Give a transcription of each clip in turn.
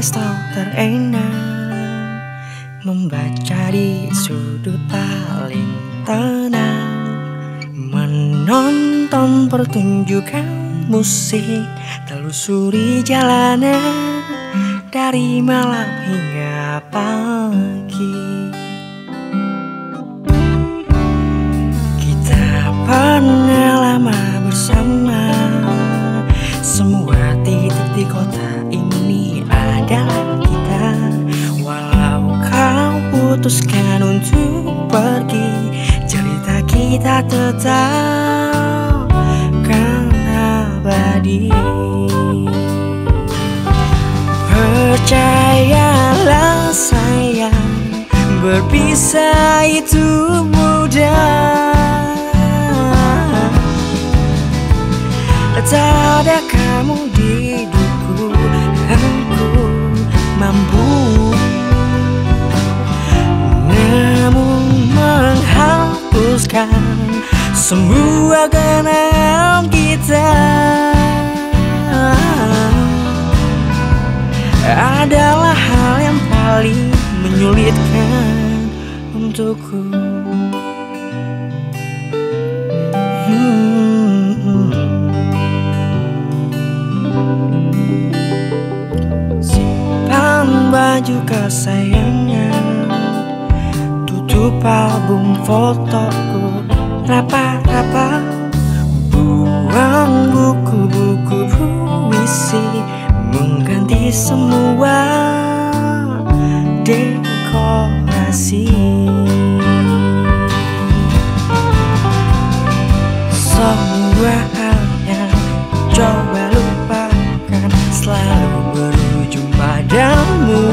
resto terenak, membaca di sudut paling tenang, menonton pertunjukan musik, telusuri jalanan dari malam hingga pagi. Kita pernah lama bersama, semua titik di kota ini adalah kita. Walau kau putuskan untuk pergi, cerita kita tetap kan abadi. Percayalah sayang, berpisah itu mudah. Tak ada kamu di hidupku, aku mampu namun menghapuskan semua kenangan kita. Adalah hal yang paling menyulitkan untukku. Simpan baju kesayangan, tutup album fotoku rapat-rapat, buang buku-buku puisi, mengganti semua dekorasi. Semua hal yang coba lupakan selalu berujung padamu.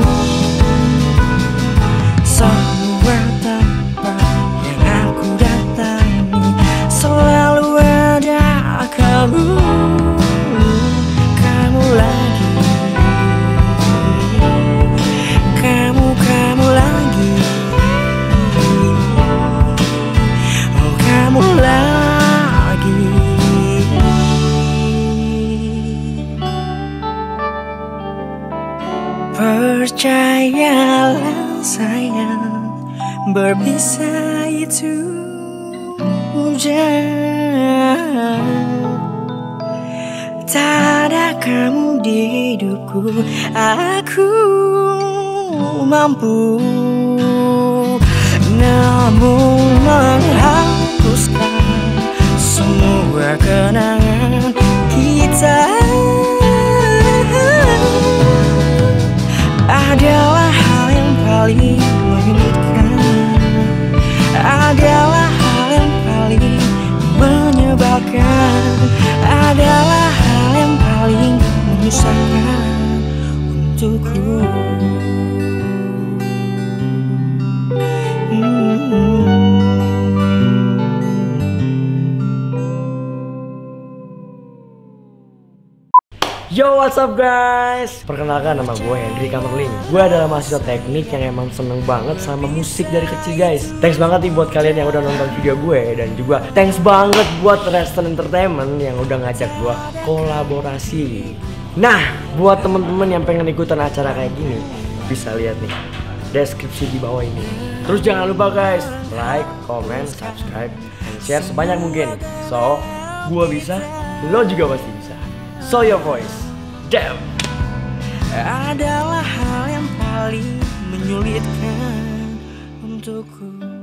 Semua tempat yang aku datangi selalu ada kamu. Kamu lagi, kamu lagi, oh kamu lagi. Percayalah sayang, berpisah itu mudah. Tak ada kamu di hidupku, aku mampu namun menghapuskan semua kenangan kita. Adalah hal yang paling menyulitkan, adalah hal yang paling menyebalkan, adalah hal yang paling menyusahkan untukku. Yo, what's up guys? Perkenalkan, nama gue Hendrik Kamerling. Gue adalah mahasiswa teknik yang emang seneng banget sama musik dari kecil guys. Thanks banget nih buat kalian yang udah nonton video gue. Dan juga thanks banget buat Reston Entertainment yang udah ngajak gue kolaborasi. Nah, buat temen-temen yang pengen ikutan acara kayak gini, bisa lihat nih deskripsi di bawah ini. Terus jangan lupa guys, like, comment, subscribe, share sebanyak mungkin. So, gue bisa, lo juga pasti bisa. So your voice, damn. Adalah hal yang paling menyulitkan untukku.